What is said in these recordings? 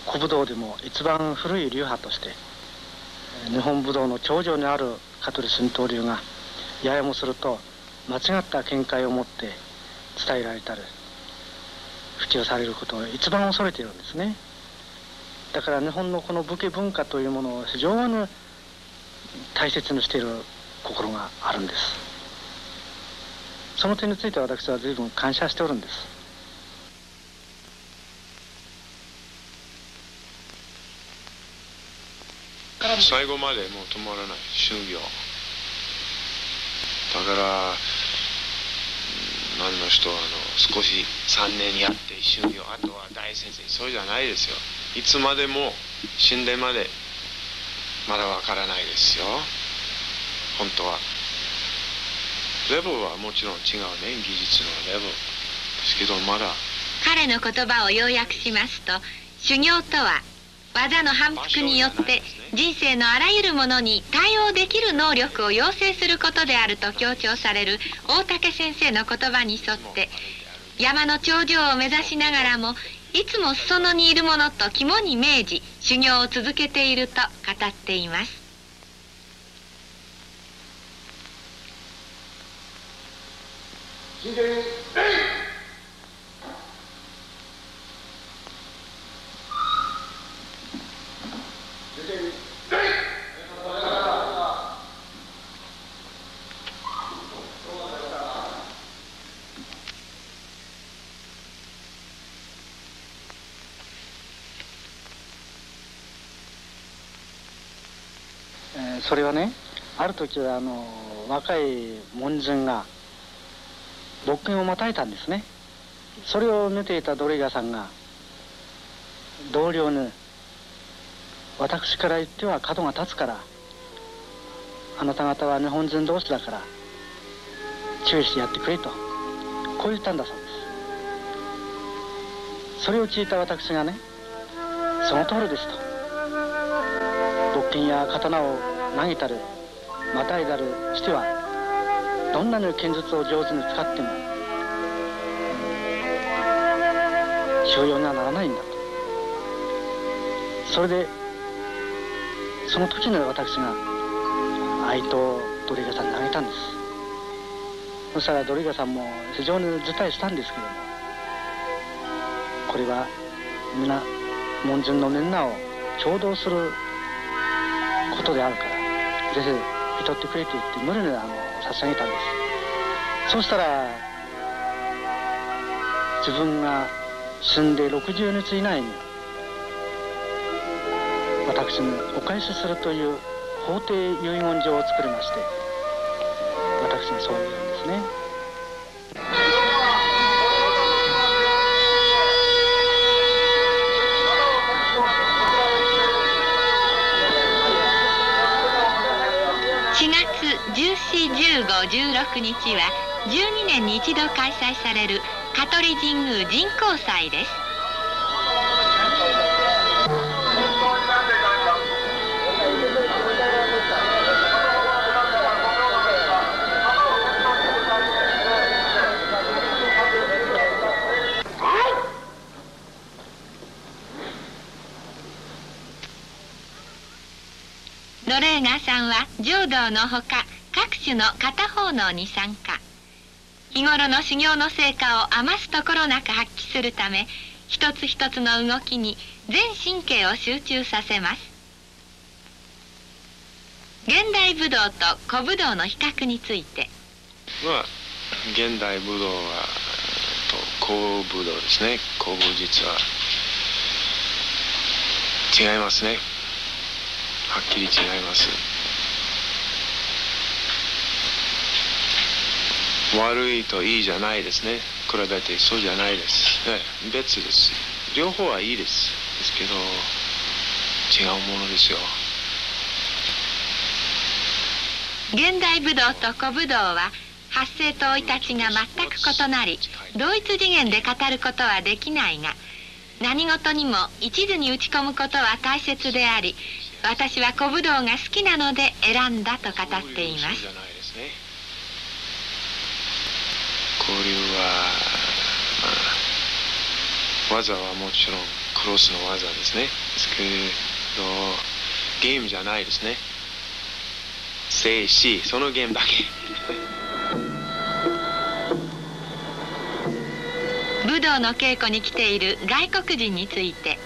古武道でも一番古い流派として日本武道の頂上にある香取神道流がややもすると間違った見解を持って伝えられたり普及されることを一番恐れているんですね。だから日本のこの武家文化というものを非常に大切にしている心があるんです。その点について私は随分感謝しておるんです。 最後までもう止まらない修行だから、何の人は少し3年やって修行、あとは大先生、そうじゃないですよ。いつまでも死んでまでまだわからないですよ、本当は。レベルはもちろん違うね、技術のレベルですけど、まだ。 彼の言葉を要約しますと、修行とは技の反復によって人生のあらゆるものに対応できる能力を養成することであると強調される大竹先生の言葉に沿って、山の頂上を目指しながらもいつも裾野にいるものと肝に銘じ修行を続けていると語っています。 それはね、ある時は若い門人が牧犬をまたいたんですね。それを見ていたドリガさんが同僚に、私から言っては角が立つから、あなた方は日本人同士だから注意してやってくれと、こう言ったんだそうです。それを聞いた私がね、その通りですと。牧犬や刀を投げたりまたいだりしては、どんなに剣術を上手に使っても収容にはならないんだと。それでその時に私が愛とドリガさんに投げたんです。そしたらドリガさんも非常に辞退したんですけども、これは皆門人のみんなを共同することであるから、ぜひ引き取ってくれと言って無理に差し上げたんです。そうしたら自分が死んで60日以内に私にお返しするという法定遺言状を作りまして、私にそう言うんですね。 4月14、15、16日は12年に一度開催される香取神宮神幸祭です。ドレーガーさんは浄土のほか各種の片方能に参加。日頃の修行の成果を余すところなく発揮するため、一つ一つの動きに全神経を集中させます。現代武道と古武道の比較について、 現代武道は古武道ですね。古武術は違いますね。はっきり違います。悪いといいじゃないですね。比べてそうじゃないです。別です。両方はいいです。ですけど違うものですよ。 現代武道と古武道は発生と生い立ちが全く異なり、同一次元で語ることはできないが、何事にも一途に打ち込むことは大切であり、私は古武道が好きなので選んだと語っています。 交流は、技はもちろんクロスの技ですね。ですけどゲームじゃないですね。静止、そのゲームだけ。 武道の稽古に来ている外国人について、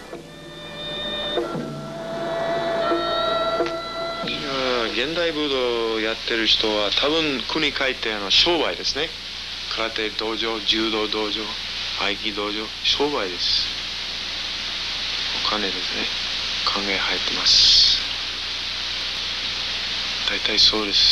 現代武道をやってる人は多分国帰って商売ですね。空手道場、柔道道場、合気道場、商売です。お金ですね。考え入ってます。大体そうです。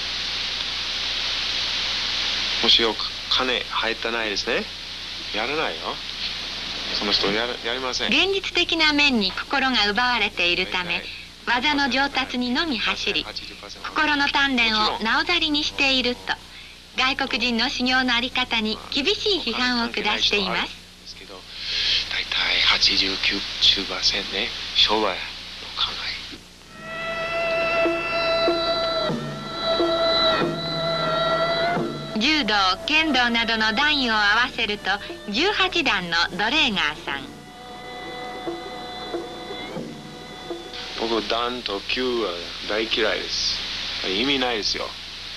もし金入ってないですね、やらないよ。その人やりません。 現実的な面に心が奪われているため、技の上達にのみ走り、心の鍛錬をなおざりにしていると、外国人の修行の在り方に厳しい批判を下しています。 ですけど、大体89% ね、商売の考え。柔道、剣道などの段位を合わせると18段のドレーガーさん。 僕、段と級は大嫌いです。意味ないですよ。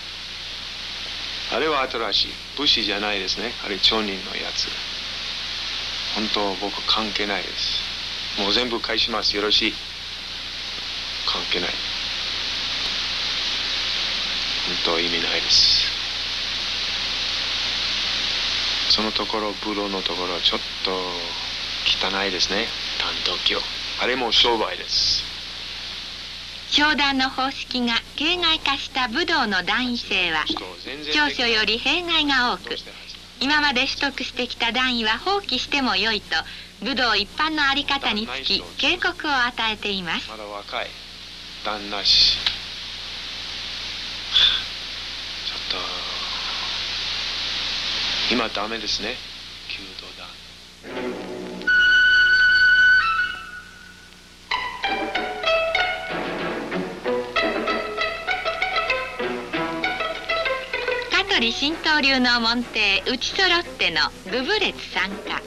あれは新しい。武士じゃないですね。あれ町人のやつ。本当僕関係ないです。もう全部返します。よろしい。関係ない。本当意味ないです。そのところ、武道のところちょっと汚いですね。段と級。あれも商売です。 商談の方式が形骸化した武道の段位制は長所より弊害が多く、今まで取得してきた段位は放棄してもよいと武道一般の在り方につき警告を与えています。 まだ若い。段なし。ちょっと今ダメですね。弓道段。 香取神道流の門弟内揃ってのグブ列参加。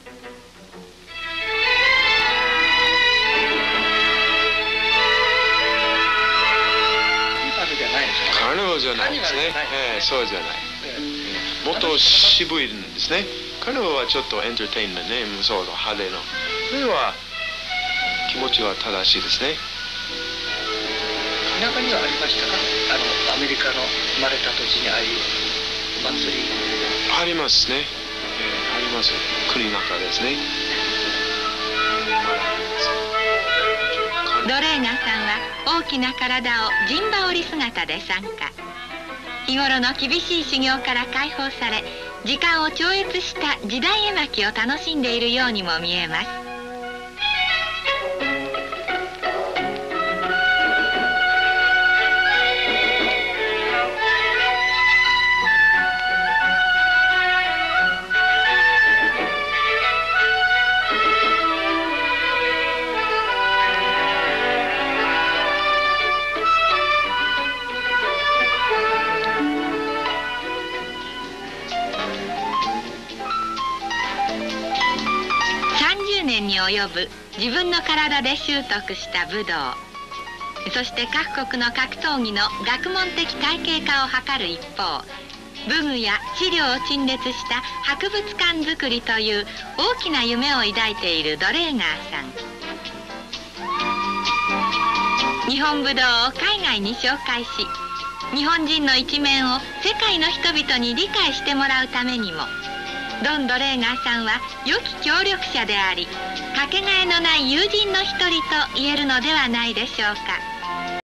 カーニバルじゃないですね。そうじゃない。もっと渋いんですね。カーニバルはちょっとエンターテインメントね。そう派手の。それは気持ちは正しいですね。 田舎にはありましたか？アメリカの生まれた土地にああいう祭り。 ありますね。あります。国の中ですね。 ドレーガーさんは大きな体を陣羽織姿で参加。日頃の厳しい修行から解放され、時間を超越した時代絵巻を楽しんでいるようにも見えます。30年に及ぶ自分の体で習得した武道、そして各国の格闘技の学問的体系化を図る一方、武具や資料を陳列した博物館づくりという大きな夢を抱いているドレーガーさん。日本武道を海外に紹介し、日本人の一面を世界の人々に理解してもらうためにも、ドン・ドレーガーさんは良き協力者であり、かけがえのない友人の一人と言えるのではないでしょうか。